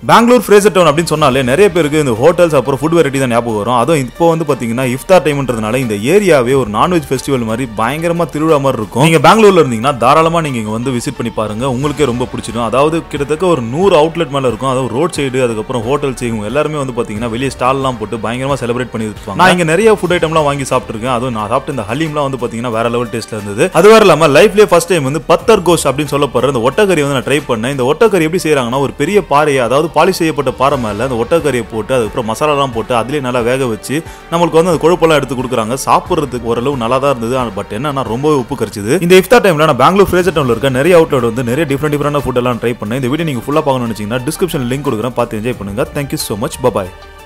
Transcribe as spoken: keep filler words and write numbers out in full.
Bangalore Fraser down அப்படின்னு சொன்னாலே நிறைய பேருக்கு இந்த ஹோட்டல்ஸ் அப்புறம் ஃபுட் வெரைட்டி தான் ஞாபகம் வரும். அதுவும் இப்போ வந்து பாத்தீங்கன்னா இஃப்தார் டைம்ன்றதுனால இந்த ஏரியாவே ஒரு நான்வெஜ் ஃபெஸ்டிவல் மாதிரி பயங்கரமா திருவிழா மாதிரி இருக்கும். நீங்க பெங்களூர்ல இருந்தீங்கன்னா தாராளமா நீங்க இங்க வந்து விசிட் பண்ணி பாருங்க, உங்களுக்கே ரொம்ப பிடிச்சிடும். அதாவது கிட்டத்தட்ட ஒரு நூறு அவுட்லெட் மேல இருக்கும். அதாவது ரோட் சைடு அதுக்கப்புறம் ஹோட்டல்ஸ் இவங்க எல்லாருமே வந்து பாத்தீங்கன்னா வெளியே ஸ்டால்லாம் போட்டு பயங்கரமா செலிப்ரேட் பண்ணி இருப்பாங்க. நான் இங்க நிறைய ஃபுட் ஐட்டம்லாம் வாங்கி சாப்பிட்டுருக்கேன். அதுவும் நான் சாப்பிட்ட இந்த ஹலீம்லாம் வந்து பாத்தீங்கன்னா வேற லெவல் டேஸ்ட்ல இருந்தது. அது வேற இல்லாம லைஃப்லயே ஃபர்ஸ்ட் டைம் வந்து பத்தர் கோஷ் அப்படின்னு சொல்லப்படுற இந்த ஒட்டக்கறி வந்து நான் ட்ரை பண்ணேன். இந்த ஒட்டக்கறி எப்படி செய்யறாங்கன்னா ஒரு பெரிய பாறையை, அதாவது பாலிஷ் செய்யப்பட்ட பாறை மேல அந்த ஒட்டக்கறியை போட்டு அதுக்கப்புறம் மசாலாலாம் போட்டு அதுலேயே நல்லா வேக வச்சு நம்மளுக்கு வந்து அந்த கொழுப்பெல்லாம் எடுத்து கொடுக்குறாங்க. சாப்பிட்றதுக்கு ஓரளவு நல்லா தான் இருந்தது. பட் என்னன்னா ரொம்ப உப்பு கரிச்சுது. இந்த இஃப்தார் டைம்ல நான் பெங்களூர் ஃப்ரேசர் டவுன்ல இருக்க நிறைய அவுட்லெட் வந்து நிறைய டிஃபரெண்ட் டிஃபரெண்ட் ஃபுட் எல்லாம் ட்ரை பண்ணேன். இந்த வீடியோ நீங்க ஃபுல்லா பார்க்கணும்னு நினைச்சீங்கன்னா டிஸ்கிரிப்ஷன் லிங்க் கொடுக்குறேன், பார்த்து என்ஜாய் பண்ணுங்க. Thank you so much. பை.